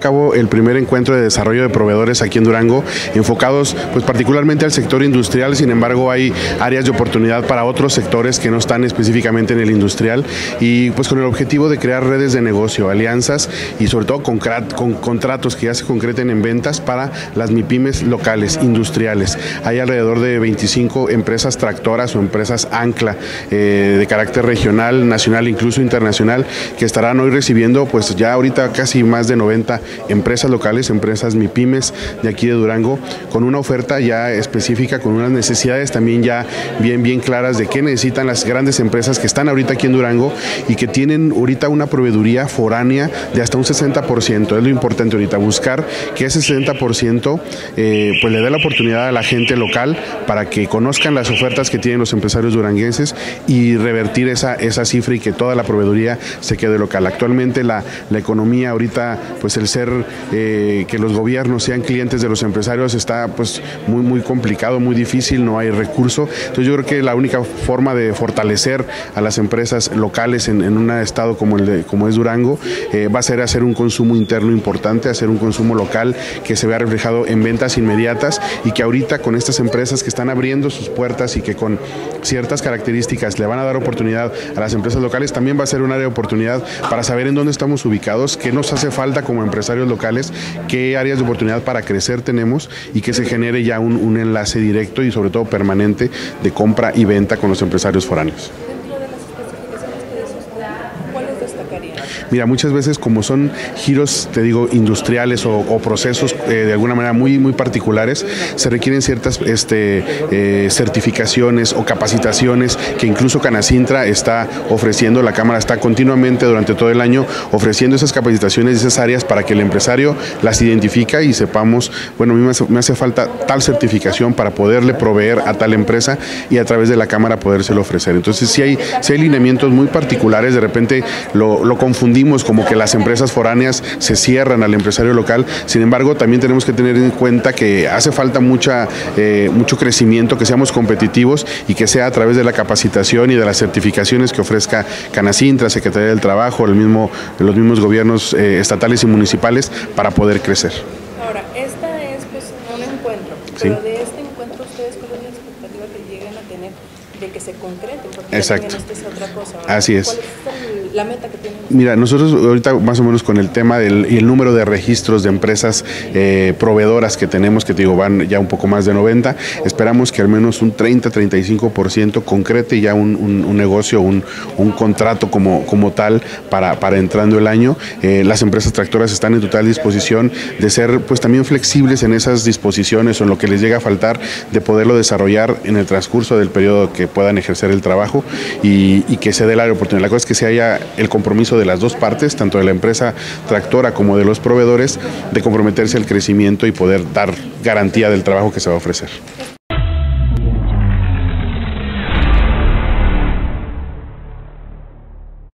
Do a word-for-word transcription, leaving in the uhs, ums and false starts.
cabo el primer encuentro de desarrollo de proveedores aquí en Durango, enfocados pues particularmente al sector industrial. Sin embargo, hay áreas de oportunidad para otros sectores que no están específicamente en el industrial, y pues con el objetivo de crear redes de negocio, alianzas y sobre todo con, con contratos que ya se concreten en ventas para las MIPYMES locales, industriales. Hay alrededor de veinticinco empresas tractoras o empresas ancla eh, de carácter regional, nacional, incluso internacional, que estarán hoy recibiendo pues ya ahorita casi más de noventa empresas locales, empresas MIPYMES de aquí de Durango, con una oferta ya específica, con unas necesidades también ya bien, bien claras de qué necesitan las grandes empresas que están ahorita aquí en Durango y que tienen ahorita una proveeduría foránea de hasta un sesenta por ciento. Es lo importante ahorita, buscar que ese sesenta por ciento eh, pues le dé la oportunidad a la gente local para que conozcan las ofertas que tienen los empresarios duranguenses y revertir esa, esa cifra y que toda la proveeduría se quede local. Actualmente la, la economía ahorita, pues el ser eh, que los gobiernos sean clientes de los empresarios está pues muy, muy complicado, muy difícil, no hay recurso. Entonces yo creo que la única forma de fortalecer a las empresas locales en, en un estado como, el de, como es Durango eh, va a ser hacer un consumo interno importante, hacer un consumo local que se vea reflejado en ventas inmediatas, y que ahorita con estas empresas que están abriendo sus puertas y que con ciertas características le van a dar oportunidad a las empresas locales, también va a ser un área de oportunidad para saber en dónde estamos ubicados, qué nos hace falta como empresarios locales, qué áreas de oportunidad para crecer tenemos, y que se genere ya un, un enlace directo y sobre todo permanente de compra y venta con los empresarios foráneos. Mira, muchas veces como son giros, te digo, industriales o, o procesos eh, de alguna manera muy, muy particulares, se requieren ciertas este, eh, certificaciones o capacitaciones que incluso Canacintra está ofreciendo. La Cámara está continuamente durante todo el año ofreciendo esas capacitaciones y esas áreas para que el empresario las identifique y sepamos, bueno, a mí me hace, me hace falta tal certificación para poderle proveer a tal empresa y a través de la Cámara podérselo ofrecer. Entonces, si hay, si hay lineamientos muy particulares, de repente lo, lo confundimos como que las empresas foráneas se cierran al empresario local. Sin embargo, también tenemos que tener en cuenta que hace falta mucha, eh, mucho crecimiento, que seamos competitivos y que sea a través de la capacitación y de las certificaciones que ofrezca Canacintra, Secretaría del Trabajo, el mismo, los mismos gobiernos eh, estatales y municipales para poder crecer. Ahora, esta es pues un encuentro, pero ¿sí? De este encuentro ustedes cuál es la expectativa que lleguen a tener de que se concrete? Porque exacto. Esta es otra cosa. ¿Verdad? Así es. ¿Cuál es el, la meta que tienen? Mira, nosotros ahorita más o menos con el tema del y el número de registros de empresas eh, proveedoras que tenemos, que te digo, van ya un poco más de noventa, esperamos que al menos un treinta a treinta y cinco por ciento concrete ya un, un, un negocio, un, un contrato como, como tal para, para entrando el año. Eh, las empresas tractoras están en total disposición de ser pues también flexibles en esas disposiciones o en lo que les llega a faltar, de poderlo desarrollar en el transcurso del periodo que puedan ejercer el trabajo y, y que se dé la oportunidad. La cosa es que se haya el compromiso de las dos partes, tanto de la empresa tractora como de los proveedores, de comprometerse al crecimiento y poder dar garantía del trabajo que se va a ofrecer.